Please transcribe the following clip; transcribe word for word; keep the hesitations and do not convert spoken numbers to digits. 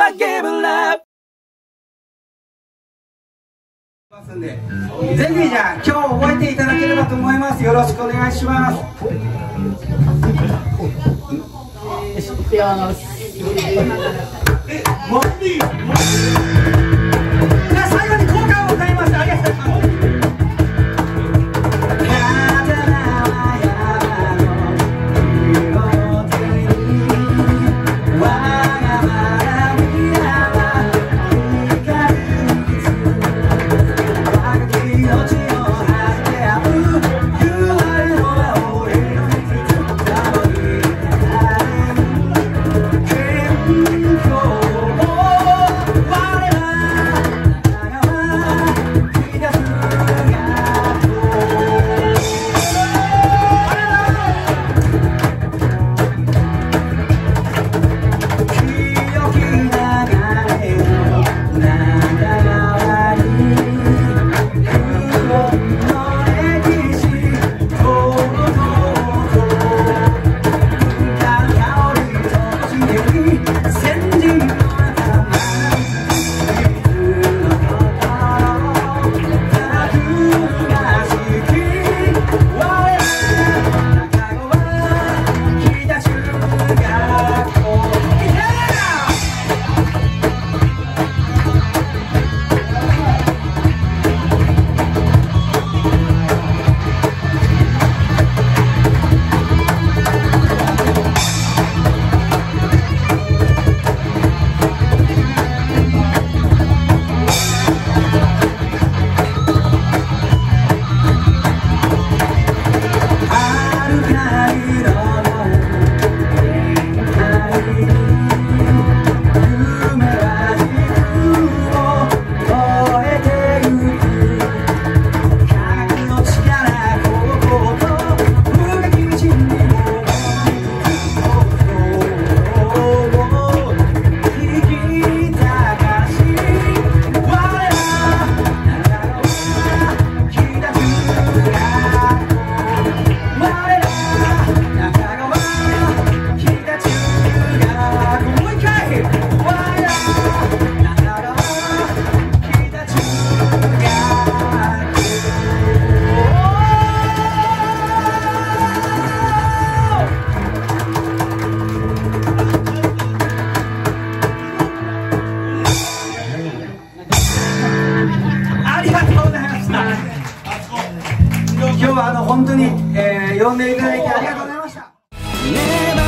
I give love ぜひじゃあ今日覚えていただければと思います。よろしくお願いします。じゃあ最後に効果を歌います。ありがとうございます。今日はあの本当に、えー、呼んでいただいてありがとうございました。